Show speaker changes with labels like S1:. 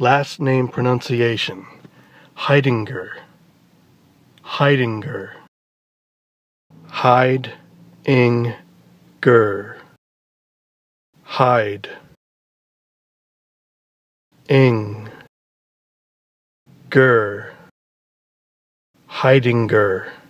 S1: Last name pronunciation. Heidinger. Heidinger. Hide-ing-ger. Hide. Ing. Ger. Heidinger.